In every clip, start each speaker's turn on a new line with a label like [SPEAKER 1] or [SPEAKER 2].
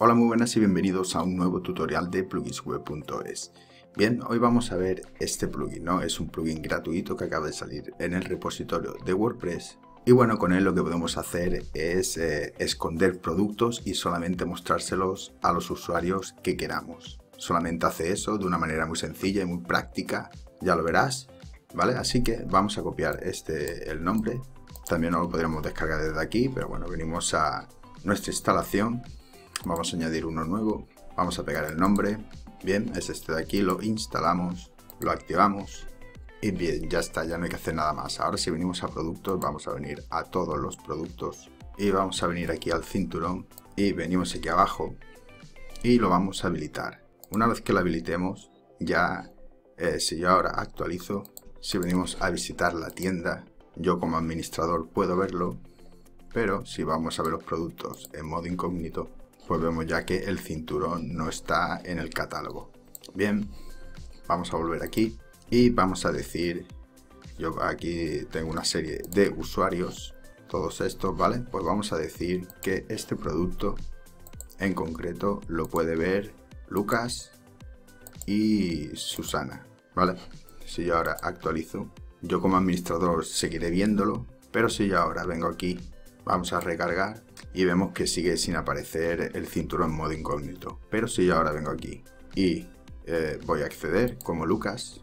[SPEAKER 1] Hola, muy buenas y bienvenidos a un nuevo tutorial de pluginsweb.es. Bien, hoy vamos a ver este plugin, ¿no? Es un plugin gratuito que acaba de salir en el repositorio de WordPress. Y bueno, con él lo que podemos hacer es esconder productos y solamente mostrárselos a los usuarios que queramos. Solamente hace eso de una manera muy sencilla y muy práctica, ya lo verás, ¿vale? Así que vamos a copiar el nombre. También lo podríamos descargar desde aquí, pero bueno, venimos a nuestra instalación. Vamos a añadir uno nuevo, vamos a pegar el nombre, bien, es este de aquí, lo instalamos, lo activamos y bien, ya está, ya no hay que hacer nada más. Ahora si venimos a productos, vamos a venir a todos los productos y vamos a venir aquí al cinturón y venimos aquí abajo y lo vamos a habilitar. Una vez que lo habilitemos, ya si yo ahora actualizo, si venimos a visitar la tienda, yo como administrador puedo verlo, pero si vamos a ver los productos en modo incógnito, pues vemos ya que el cinturón no está en el catálogo. Bien, vamos a volver aquí y vamos a decir, yo aquí tengo una serie de usuarios, todos estos, ¿vale? Pues vamos a decir que este producto en concreto lo puede ver Lucas y Susana, ¿vale? Si yo ahora actualizo, yo como administrador seguiré viéndolo, pero si yo ahora vengo aquí, vamos a recargar y vemos que sigue sin aparecer el cinturón en modo incógnito. Pero si yo ahora vengo aquí y voy a acceder como Lucas,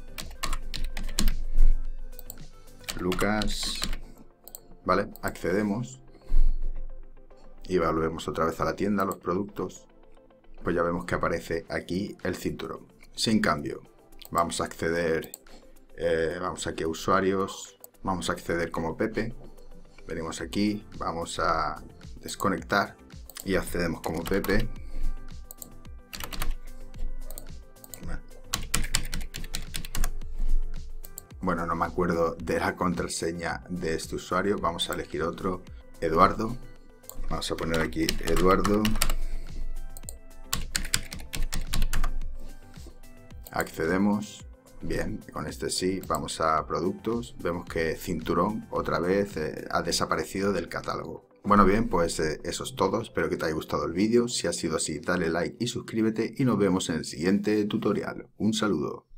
[SPEAKER 1] ¿vale? Accedemos y volvemos otra vez a la tienda, a los productos, pues ya vemos que aparece aquí el cinturón. Sin cambio, vamos a acceder, vamos aquí a usuarios, vamos a acceder como Pepe. Venimos aquí, vamos a desconectar y accedemos como Pepe. Bueno, no me acuerdo de la contraseña de este usuario. Vamos a elegir otro, Eduardo. Vamos a poner aquí Eduardo. Accedemos. Bien, con este sí, vamos a productos, vemos que cinturón otra vez ha desaparecido del catálogo. Bueno bien, pues eso es todo, espero que te haya gustado el vídeo, si ha sido así dale like y suscríbete y nos vemos en el siguiente tutorial. Un saludo.